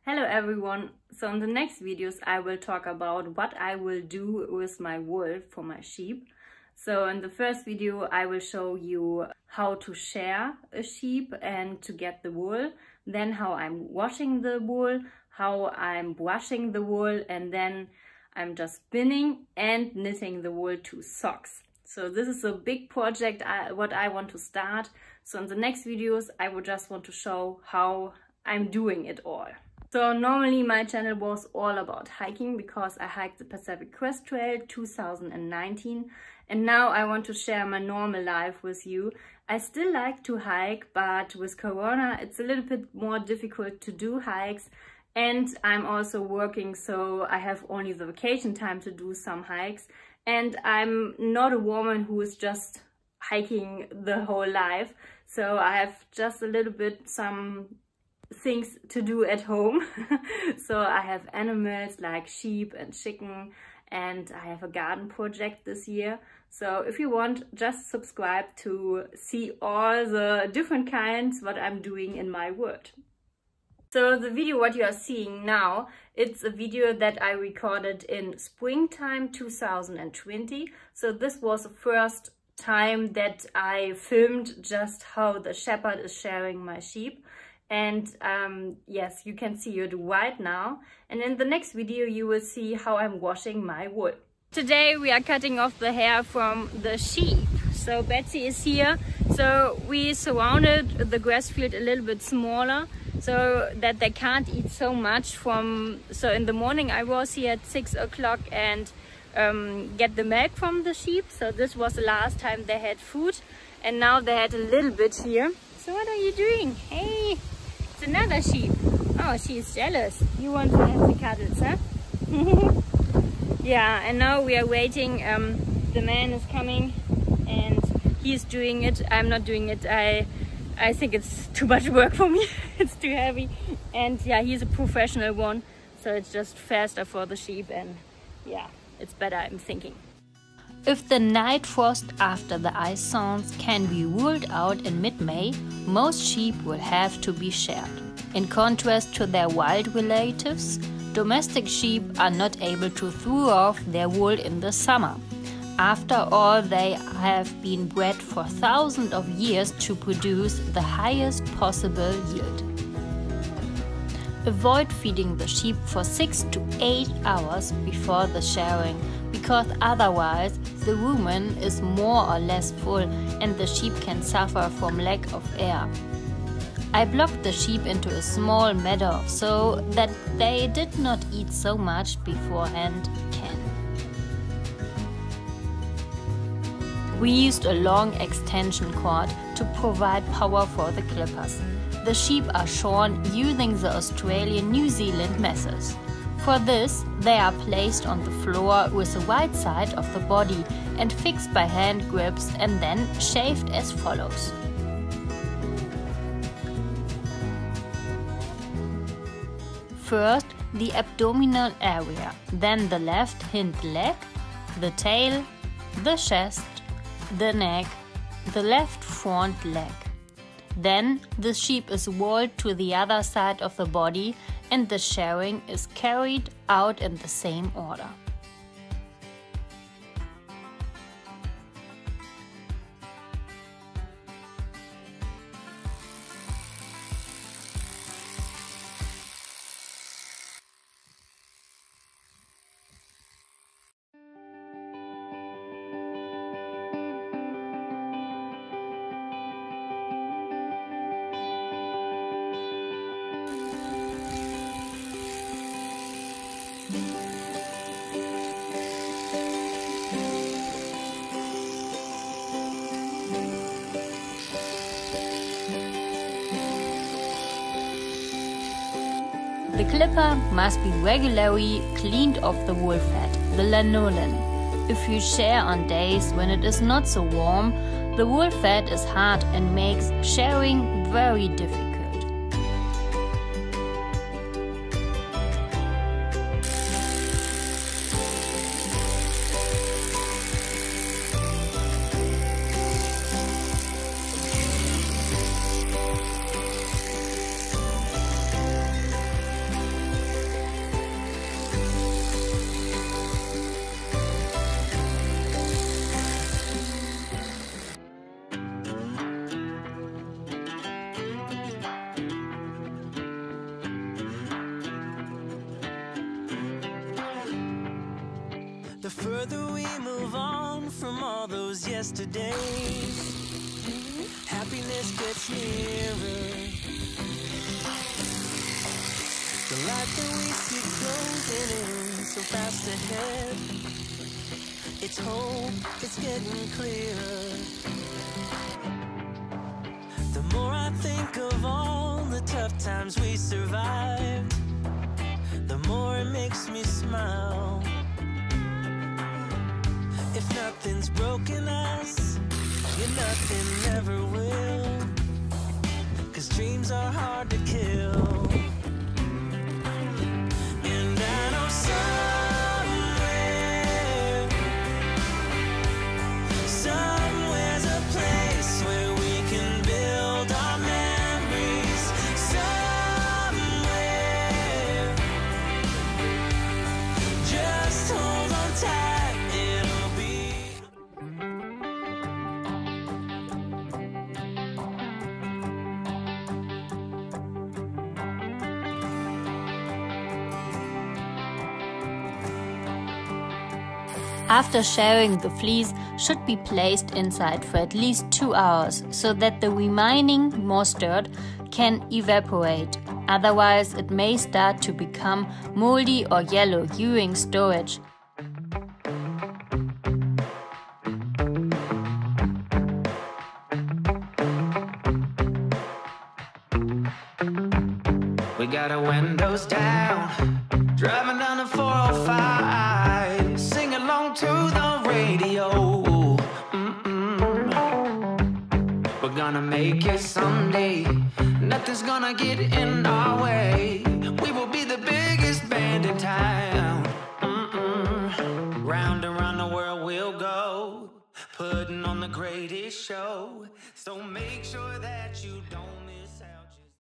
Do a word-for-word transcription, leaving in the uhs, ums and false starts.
Hello everyone, so in the next videos I will talk about what I will do with my wool for my sheep. So in the first video I will show you how to shear a sheep and to get the wool, then how I'm washing the wool, how I'm brushing the wool, and then I'm just spinning and knitting the wool to socks. So this is a big project I, what I want to start. So in the next videos I would just want to show how I'm doing it all. So normally my channel was all about hiking because I hiked the Pacific Crest Trail two thousand nineteen, and now I want to share my normal life with you. I still like to hike, but with Corona it's a little bit more difficult to do hikes, and I'm also working, so I have only the vacation time to do some hikes, and I'm not a woman who is just hiking the whole life, so I have just a little bit some things to do at home. So I have animals like sheep and chicken, and I have a garden project this year. So if you want, just subscribe to see all the different kinds what I'm doing in my world. So the video what you are seeing now, it's a video that I recorded in springtime two thousand twenty. So this was the first time that I filmed just how the shepherd is shearing my sheep. And um, yes, you can see it right now. And in the next video you will see how I'm washing my wool. Today we are cutting off the hair from the sheep. So Betsy is here. So we surrounded the grass field a little bit smaller so that they can't eat so much from... So in the morning I was here at six o'clock and um, get the milk from the sheep. So this was the last time they had food. And now they had a little bit here. So what are you doing? Hey! It's another sheep. Oh, she's jealous. You want to have the cuddles, huh? Yeah, and now we are waiting. Um, the man is coming and he's doing it. I'm not doing it. I I think it's too much work for me. It's too heavy. And yeah, he's a professional one. So it's just faster for the sheep, and yeah, it's better, I'm thinking. If the night frost after the ice zones can be ruled out in mid-May, most sheep will have to be sheared. In contrast to their wild relatives, domestic sheep are not able to throw off their wool in the summer. After all, they have been bred for thousands of years to produce the highest possible yield. Avoid feeding the sheep for six to eight hours before the shearing, because otherwise the rumen is more or less full and the sheep can suffer from lack of air. I blocked the sheep into a small meadow so that they did not eat so much beforehand. Can. We used a long extension cord to provide power for the clippers. The sheep are shorn using the Australian-New Zealand method. For this, they are placed on the floor with the right side of the body and fixed by hand grips and then shaved as follows. First, the abdominal area, then the left hind leg, the tail, the chest, the neck, the left front leg. Then the sheep is rolled to the other side of the body and the shearing is carried out in the same order. The clipper must be regularly cleaned off the wool fat, the lanolin. If you shear on days when it is not so warm, the wool fat is hard and makes shearing very difficult. The further we move on from all those yesterdays, happiness gets nearer. The light that we see closing in so fast ahead, it's hope, it's getting clearer. The more I think of all the tough times we survived, the more it makes me smile. If nothing's broken us, yeah, nothing ever will, 'cause dreams are hard to kill. And I know somewhere, somewhere's a place where we can build our memories. Somewhere, just hold on tight. After sharing, the fleece should be placed inside for at least two hours so that the remaining moisture can evaporate. Otherwise, it may start to become moldy or yellow during storage. We got our windows down, driving down the four oh five, sing along to the radio. Mm-mm. We're gonna make it someday, nothing's gonna get in our way. We will be the biggest band in town. Mm-mm. Round and round the world we'll go, putting on the greatest show. So make sure that you don't miss out.